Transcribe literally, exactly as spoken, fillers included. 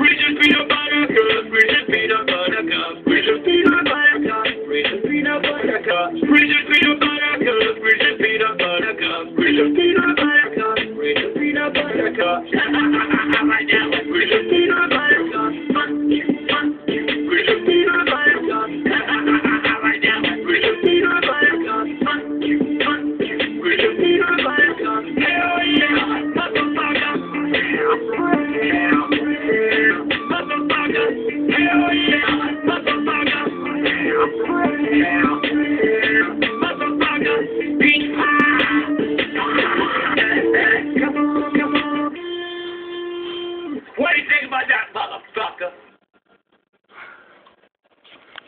Reese's peanut butter cup, Reese's peanut butter cup, Reese's peanut butter cup, Reese's peanut butter cup, Reese's peanut butter cup, Reese's peanut butter cup, Reese's peanut butter cup, Reese's peanut butter cup.